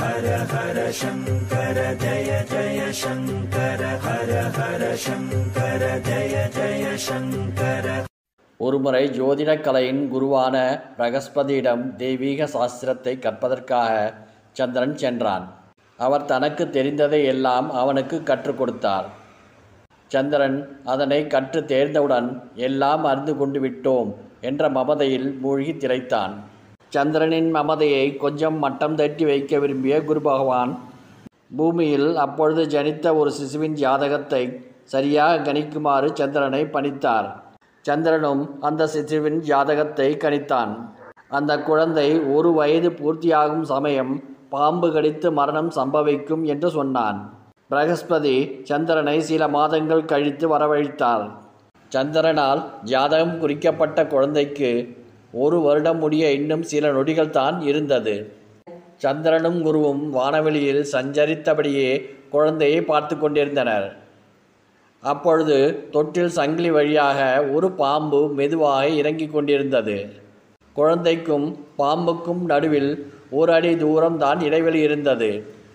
ஹர ஹர சங்கர ஜய ஜய சங்கர ஹர ஹர சங்கர ஜய ஜய சங்கர. ஒருமுறை ஜோதிட கலையின் குருவான பிரகஸ்பதியிடம் தெய்வீக சாஸ்திரத்தை கற்பதற்காக சந்திரன் சென்றான். அவர் தனக்கு தெரிந்ததை எல்லாம் அவனுக்கு கற்றுக் கொடுத்தார். சந்திரன் அதனை கற்று தேர்ந்தவுடன் எல்லாம் அறிந்து கொண்டு விட்டோம் என்ற மமதையில் மூழ்கி திளைத்தான். சந்திரனின் மமதையை கொஞ்சம் மட்டம் தட்டி வைக்க விரும்பிய குரு பகவான் பூமியில் அப்பொழுது ஜனித்த ஒரு சிசுவின் ஜாதகத்தை சரியாக கணிக்குமாறு சந்திரனை பணித்தார். சந்திரனும் அந்த சிசுவின் ஜாதகத்தை கணித்தான். அந்த குழந்தை 1 வயது பூர்த்தியாகும் சமயம் பாம்பு கடித்து மரணம் சம்பவிக்கும் என்று சொன்னான். பிரகஸ்பதி சந்திரனை சில மாதங்கள் கழித்து வரவழைத்தார். சந்திரனால் ஜாதகம் குறிக்கப்பட்ட குழந்தைக்கு 1 வருடம் முடிய இன்னும் சில நொடிகள் தான் இருந்தது. சந்திரனும் குருவும் வானவெளியில் சஞ்சரித்தபடியே குழந்தையை பார்த்து கொண்டிருந்தனர். அப்பொழுது தொட்டில் சங்கிலி வழியாக ஒரு பாம்பு மெதுவாக இறங்கிக் கொண்டிருந்தது. குழந்தைக்கும் பாம்புக்கும் நடுவில் 1 அடி தூரம்தான் இடைவெளி இருந்தது.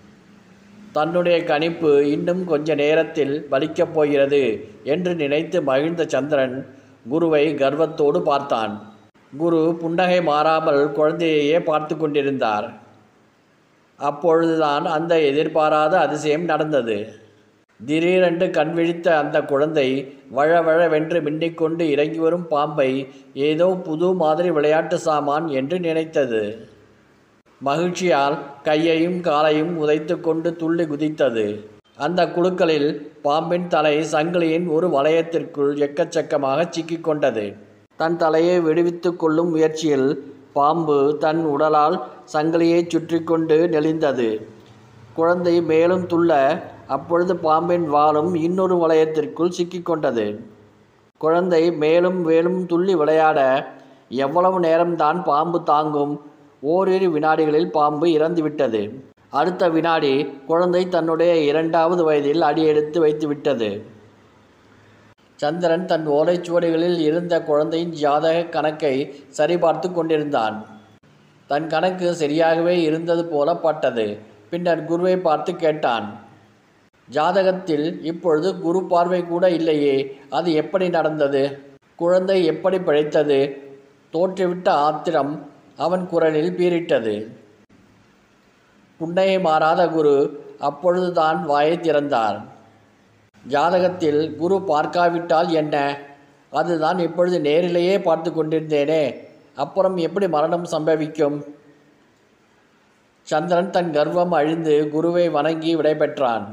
தன்னுடைய கணிப்பு இன்னும் கொஞ்ச நேரத்தில் பலிக்கப் போகிறது என்று நினைத்து மகிழ்ந்த சந்திரன் குருவை கர்வத்தோடு பார்த்தான். குரு புன்னகை மாறாமல் குழந்தையையே பார்த்து கொண்டிருந்தார். அப்பொழுதுதான் அந்த எதிர்பாராத அதிசயம் நடந்தது. திடீரென்று கண் விழித்த அந்த குழந்தை வழவழவென்று மின்னிக்கொண்டு இறங்கி வரும் பாம்பை ஏதோ புது மாதிரி விளையாட்டு சாமான் என்று நினைத்தது. மகிழ்ச்சியால் கையையும் காலையும் உதைத்து கொண்டு துள்ளி குதித்தது. அந்த குழுக்களில் பாம்பின் தலை சங்கிலியின் ஒரு வளையத்திற்குள் எக்கச்சக்கமாக சிக்கிக்கொண்டது. தன் தலையை விடுவித்து கொள்ளும் முயற்சியில் பாம்பு தன் உடலால் சங்கிலியை சுற்றி கொண்டு நெளிந்தது. குழந்தை மேலும் துள்ள அப்பொழுது பாம்பின் வாலும் இன்னொரு வளையத்திற்குள் சிக்கிக்கொண்டது. குழந்தை மேலும் மேலும் துள்ளி விளையாட எவ்வளவு நேரம்தான் பாம்பு தாங்கும்? ஓரிரு வினாடிகளில் பாம்பு இறந்துவிட்டது. அடுத்த வினாடி குழந்தை தன்னுடைய 2வது வயதில் அடியெடுத்து வைத்து விட்டது. சந்திரன் தன் ஓலைச்சுவடிகளில் இருந்த குழந்தையின் ஜாதக கணக்கை சரிபார்த்து கொண்டிருந்தான். தன் கணக்கு சரியாகவே இருந்தது போல பட்டது. பின்னர் குருவை பார்த்து கேட்டான். ஜாதகத்தில் இப்பொழுது குரு பார்வை கூட இல்லையே, அது எப்படி நடந்தது? குழந்தை எப்படி பிழைத்தது? தோற்றுவிட்ட ஆத்திரம் அவன் குரலில் பீரிட்டது. புன்னகை மாறாத குரு அப்பொழுதுதான் வாயை திறந்தார். ஜாதகத்தில் குரு பார்க்காவிட்டால் என்ன? அதுதான் இப்பொழுது நேரிலேயே பார்த்து கொண்டிருந்தேனே, அப்புறம் எப்படி மரணம் சம்பவிக்கும்? சந்திரன் தன் கர்வம் அழிந்து குருவை வணங்கி விடைபெற்றான்.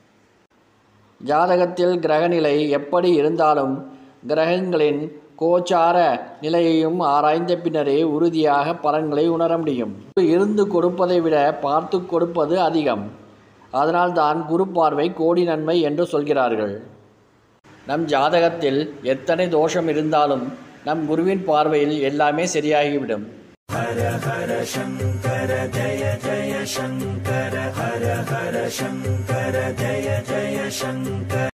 ஜாதகத்தில் கிரகநிலை எப்படி இருந்தாலும் கிரகங்களின் கோச்சார நிலையையும் ஆராய்ந்த பின்னரே உறுதியாக பலன்களை உணர முடியும். இருந்து கொடுப்பதை விட பார்த்து கொடுப்பது அதிகம். அதனால்தான் குரு பார்வை கோடி நன்மை என்று சொல்கிறார்கள். நம் ஜாதகத்தில் எத்தனை தோஷம் இருந்தாலும் நம் குருவின் பார்வையில் எல்லாமே சரியாகிவிடும். ஹர ஹர சங்கர ஜய ஜய சங்கர ஹர ஹர சங்கர ஜய ஜய சங்கர.